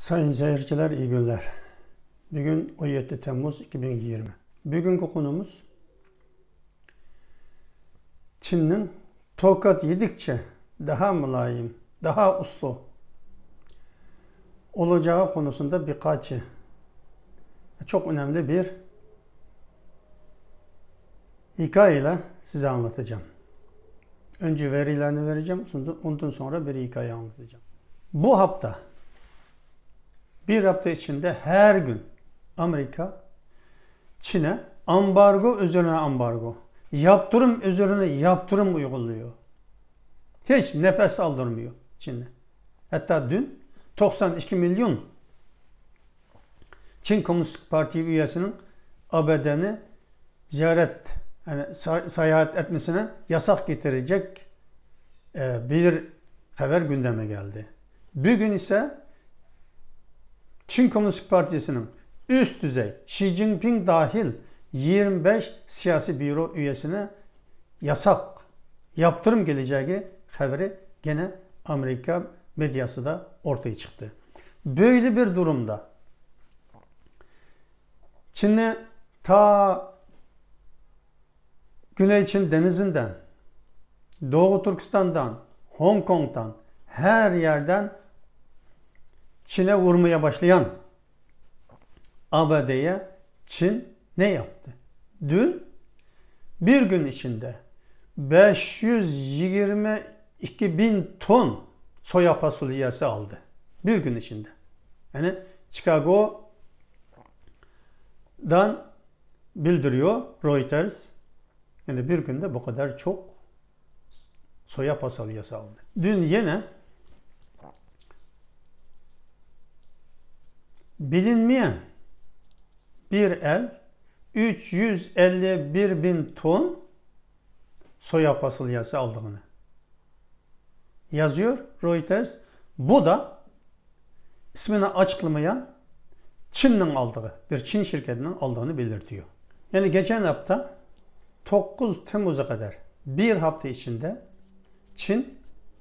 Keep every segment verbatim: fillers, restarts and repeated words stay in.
Sayın seyirciler, iyi günler. Bugün on yedi Temmuz iki bin yirmi. Bugünkü konumuz Çin'in tokat yedikçe daha mülayim, daha uslu olacağı konusunda birkaç çok önemli bir hikayeyle size anlatacağım. Önce verilerini vereceğim, ondan sonra bir hikaye anlatacağım. Bu hafta, bir hafta içinde her gün Amerika Çin'e ambargo üzerine ambargo, yaptırım üzerine yaptırım uyguluyor. Hiç nefes aldırmıyor Çin'e. Hatta dün doksan iki milyon Çin Komünist Parti üyesinin A B D'ni ziyaret, yani seyahat etmesine yasak getirecek bir haber gündeme geldi. Bugün ise Çin Komünist Partisi'nin üst düzey, Xi Jinping dahil yirmi beş siyasi büro üyesine yasak, yaptırım geleceği haberi gene Amerika medyası da ortaya çıktı. Böyle bir durumda Çin'e ta Güney Çin denizinden, Doğu Türkistan'dan, Hong Kong'dan, her yerden Çin'e vurmaya başlayan A B D'ye Çin ne yaptı? Dün bir gün içinde beş yüz yirmi iki bin ton soya fasulyesi aldı. Bir gün içinde. Yani Chicago'dan bildiriyor Reuters. Yani bir günde bu kadar çok soya fasulyesi aldı. Dün yine bilinmeyen bir el üç yüz elli bir bin ton soya fasulyesi aldığını yazıyor Reuters. Bu da ismini açıklamayan Çin'in aldığı, bir Çin şirketinin aldığını belirtiyor. Yani geçen hafta dokuz Temmuz'a kadar bir hafta içinde Çin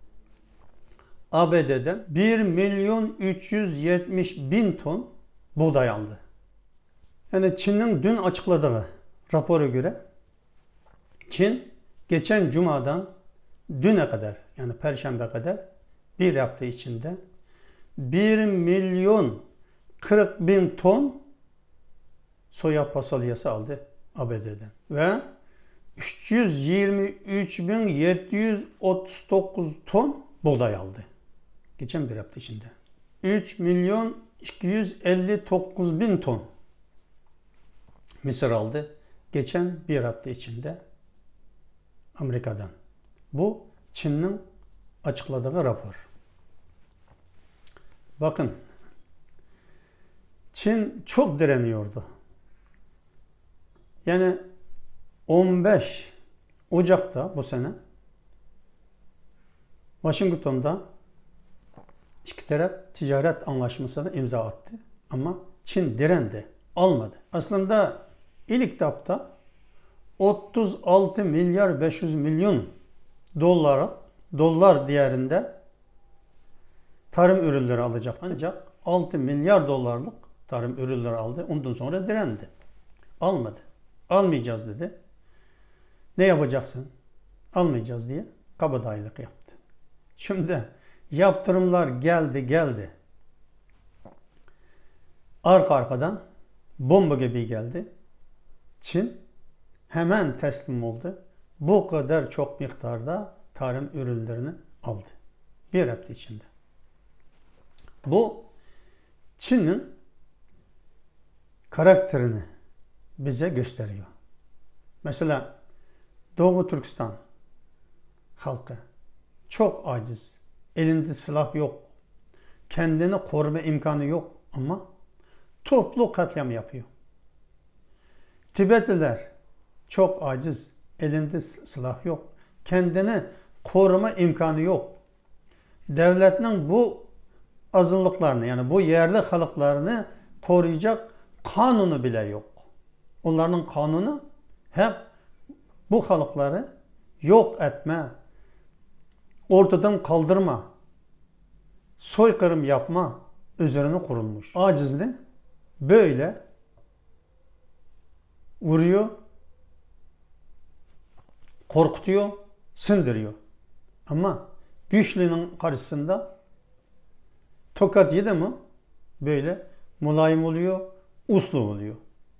A B D'den bir milyon üç yüz yetmiş bin ton buğday aldı. Yani Çin'in dün açıkladığı rapora göre Çin geçen Cuma'dan düne kadar, yani Perşembe kadar bir hafta içinde bir milyon kırk bin ton soya fasulyesi aldı A B D'den ve üç yüz yirmi üç bin yedi yüz otuz dokuz ton buğday aldı. Geçen bir hafta içinde. üç milyon iki yüz elli dokuz bin ton mısır aldı. Geçen bir hafta içinde Amerika'dan. Bu Çin'in açıkladığı rapor. Bakın, Çin çok direniyordu. Yani on beş Ocak'ta bu sene Washington'da İki taraf ticaret anlaşmasına imza attı. Ama Çin direndi, almadı. Aslında ilk etapta otuz altı milyar beş yüz milyon dolara, dolar değerinde tarım ürünleri alacak. Ancak altı milyar dolarlık tarım ürünleri aldı. Ondan sonra direndi. Almadı. Almayacağız dedi. Ne yapacaksın? Almayacağız diye kabadayılık yaptı. Şimdi yaptırımlar geldi geldi. Arka arkadan bomba gibi geldi. Çin hemen teslim oldu. Bu kadar çok miktarda tarım ürünlerini aldı. Bir hafta içinde. Bu Çin'in karakterini bize gösteriyor. Mesela Doğu Türkistan halkı çok aciz. Elinde silah yok. Kendini koruma imkanı yok ama toplu katliam yapıyor. Tibetliler çok aciz. Elinde silah yok. Kendini koruma imkanı yok. Devletinin bu azınlıklarını, yani bu yerli halklarını koruyacak kanunu bile yok. Onların kanunu hep bu halkları yok etme, ortadan kaldırma, soykırım yapma üzerine kurulmuş. Acizini böyle vuruyor, korkutuyor, sindiriyor. Ama güçlünün karşısında tokat yedi mi böyle mulayim oluyor, uslu oluyor.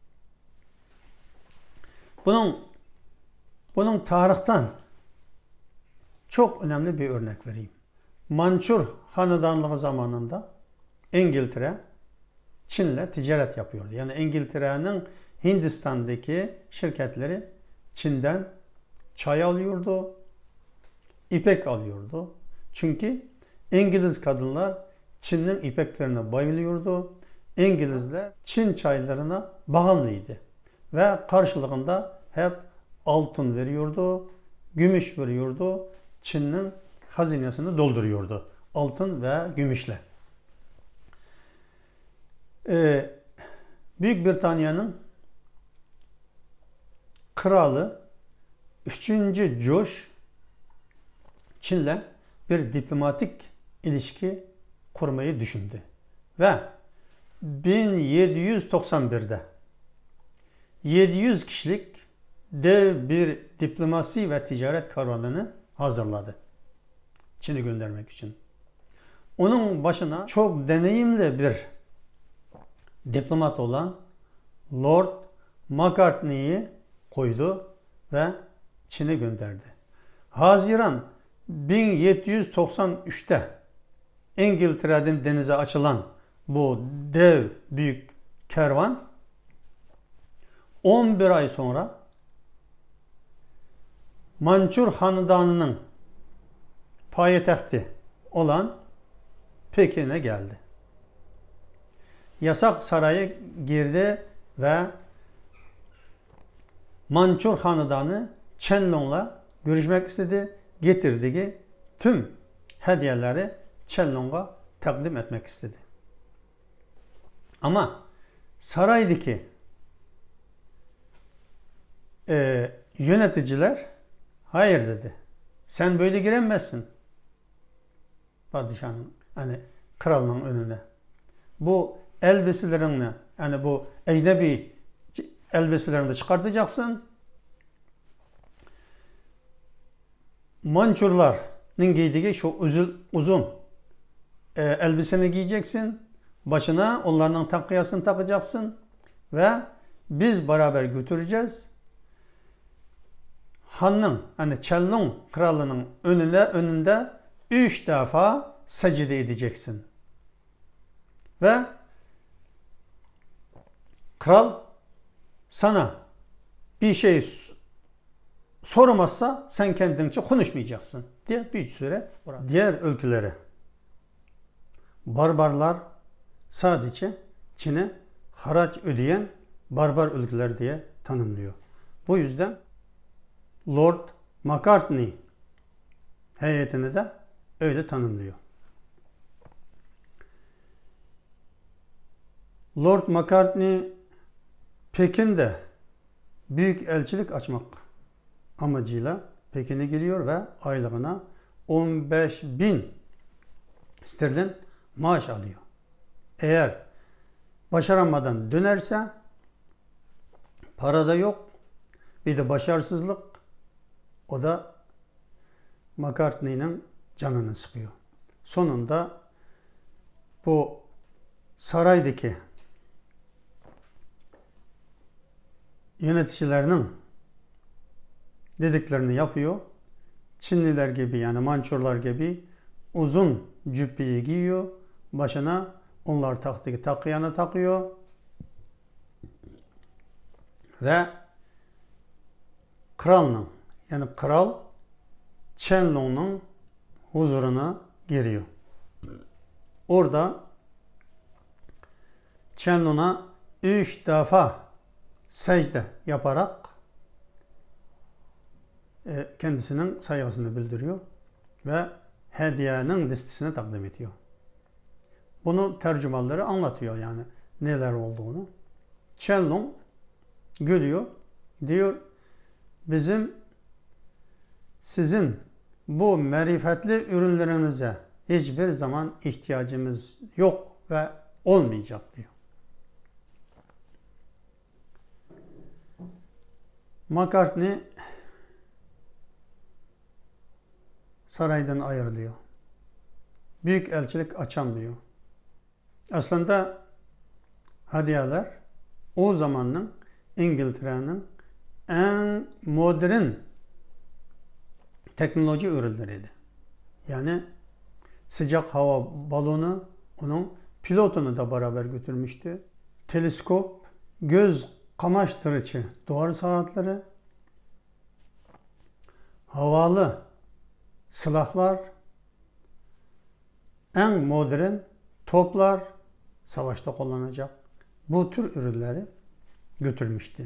Bunun bunun tarihten çok önemli bir örnek vereyim. Mançur hanedanlığı zamanında İngiltere Çin'le ticaret yapıyordu. Yani İngiltere'nin Hindistan'daki şirketleri Çin'den çay alıyordu, ipek alıyordu. Çünkü İngiliz kadınlar Çin'in ipeklerine bayılıyordu. İngilizler Çin çaylarına bağımlıydı. Ve karşılığında hep altın veriyordu, gümüş veriyordu. Çin'in hazinesini dolduruyordu. Altın ve gümüşle. Ee, Büyük Britanya'nın kralı üçüncü George Çin'le bir diplomatik ilişki kurmayı düşündü. Ve bin yedi yüz doksan bir'de yedi yüz kişilik dev bir diplomasi ve ticaret kararını hazırladı. Çin'i göndermek için. Onun başına çok deneyimli bir diplomat olan Lord Macartney'i koydu ve Çin'e gönderdi. Haziran bin yedi yüz doksan üç'te İngiltere'den denize açılan bu dev büyük kervan on bir ay sonra Mançur Hanedanı'nın payitahtı olan Pekin'e geldi. Yasak saraya girdi ve Mançur Hanedanı Qianlong'la görüşmek istedi. Getirdiği tüm hediyeleri Qianlong'a takdim etmek istedi. Ama saraydaki e, yöneticiler hayır dedi. Sen böyle giremezsin. Padişahın, hani kralının önüne. Bu elbiselerini, yani bu ecnebi elbiselerini de çıkartacaksın. Mançurların giydiği şu uzun, uzun e, elbiseni giyeceksin. Başına onlardan takkıyasını takacaksın. Ve biz beraber götüreceğiz. Han'ın, hani Qianlong kralının önünde, önünde üç defa secde edeceksin. Ve kral sana bir şey sormazsa sen kendince konuşmayacaksın diye bir süre. Diğer ülkelere barbarlar sadece Çin'e haraç ödeyen barbar ülkeler diye tanımlıyor. Bu yüzden Lord Macartney heyetini de öyle tanımlıyor. Lord Macartney Pekin'de büyük elçilik açmak amacıyla Pekin'e geliyor ve aylığına on beş bin sterlin maaş alıyor. Eğer başaramadan dönerse para da yok, bir de başarısızlık, o da Macartney'nin canını sıkıyor. Sonunda bu saraydaki yöneticilerinin dediklerini yapıyor. Çinliler gibi, yani Mançurlar gibi uzun cübbeyi giyiyor. Başına onlar taktığı takıyanı takıyor. Ve kralın, yani kral Qianlong'un huzuruna giriyor. Orada Qianlong'a üç defa secde yaparak kendisinin saygısını bildiriyor ve hediyenin listesini takdim ediyor. Bunu tercümanları anlatıyor, yani neler olduğunu. Qianlong gülüyor, diyor bizim sizin bu marifetli ürünlerinize hiçbir zaman ihtiyacımız yok. ve olmayacak diyor. McCartney saraydan ayrılıyor. Büyük elçilik açamıyor. Aslında hediyeler o zamanın İngiltere'nin en modern teknoloji ürünleriydi. Yani sıcak hava balonu onun pilotunu da beraber götürmüştü. Teleskop, göz kamaştırıcı duvar saatleri, havalı silahlar, en modern toplar, savaşta kullanacak bu tür ürünleri götürmüştü.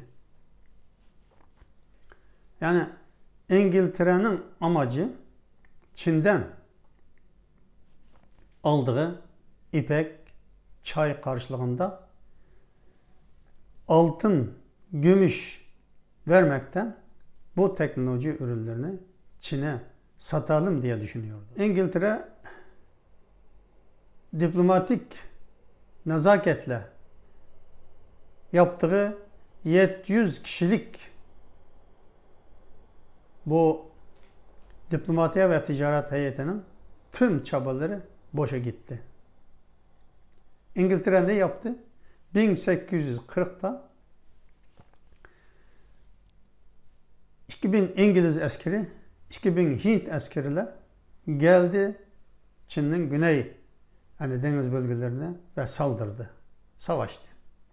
Yani İngiltere'nin amacı Çin'den aldığı ipek, çay karşılığında altın, gümüş vermekten bu teknoloji ürünlerini Çin'e satalım diye düşünüyordu. İngiltere diplomatik nezaketle yaptığı yedi yüz kişilik bu diplomatiye ve ticaret heyetinin tüm çabaları boşa gitti. İngiltere ne yaptı? bin sekiz yüz kırkta iki bin İngiliz askeri, iki bin Hint askeriyle geldi Çin'in güney yani deniz bölgelerine ve saldırdı, savaştı.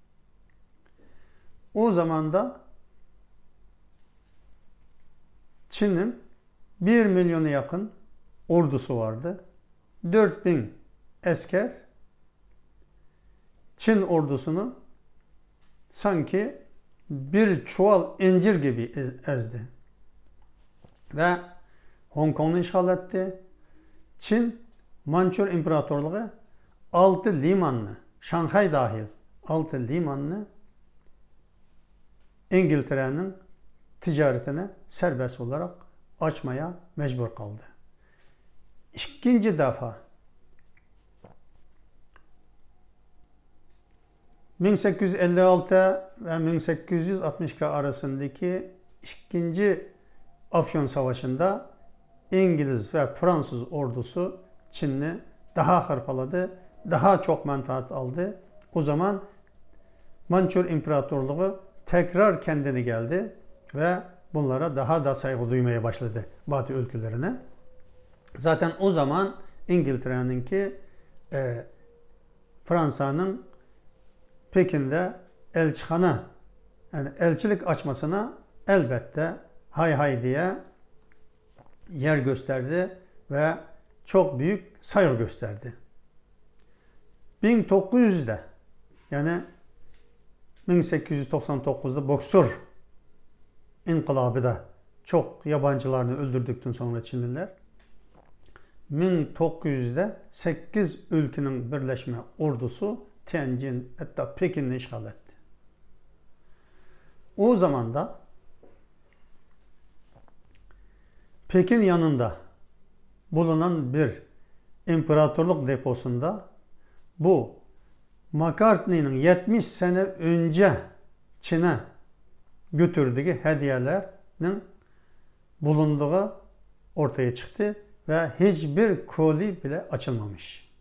O zaman da Çin'in bir milyona yakın ordusu vardı. dört bin asker Çin ordusunu sanki bir çuval incir gibi ezdi. Ve Hong Kong'u işgal etti. Çin, Mançur İmparatorluğu altı limanını, Şanghay dahil altı limanını İngiltere'nin ticaretine serbest olarak açmaya mecbur kaldı. İkinci defa bin sekiz yüz elli altı ve bin sekiz yüz altmış iki arasındaki ikinci Afyon Savaşı'nda İngiliz ve Fransız ordusu Çin'i daha hırpaladı, daha çok menfaat aldı. O zaman Mançur İmparatorluğu tekrar kendini geldi ve bunlara daha da saygı duymaya başladı Batı ülkelerine. Zaten o zaman İngiltere'ninki e, Fransa'nın Pekin'de elçihane yani elçilik açmasına elbette hay hay diye yer gösterdi ve çok büyük saygı gösterdi. bin dokuz yüzde yani bin sekiz yüz doksan dokuzda Boksur İnkılabı da çok yabancılarını öldürdükten sonra Çinliler bin dokuz yüzde sekiz ülkenin birleşme ordusu Tianjin hatta Pekin'i işgal etti. O zaman da Pekin yanında bulunan bir imparatorluk deposunda bu McCartney'nin yetmiş sene önce Çin'e götürdüğü hediyelerin bulunduğu ortaya çıktı ve hiçbir koli bile açılmamış.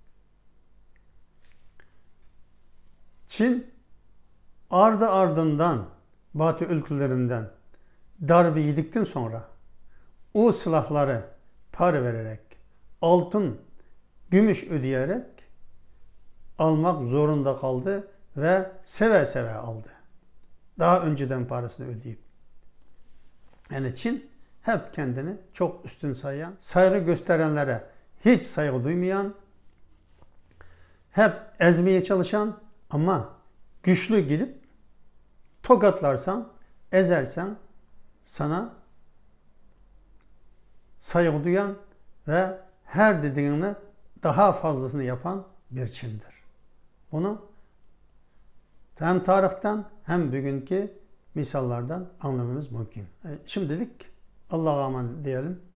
Çin ardı ardından Batı ülkelerinden darbe yedikten sonra o silahları para vererek, altın, gümüş ödeyerek almak zorunda kaldı ve seve seve aldı. Daha önceden parasını ödeyip. Yani Çin hep kendini çok üstün sayan, saygı gösterenlere hiç saygı duymayan, hep ezmeye çalışan ama güçlü gidip tokatlarsan, ezersen sana saygı duyan ve her dediğini daha fazlasını yapan bir Çin'dir. Bunu hem tarihten hem bugünkü misallardan anlamamız mümkün. Şimdilik Allah'a emanet diyelim.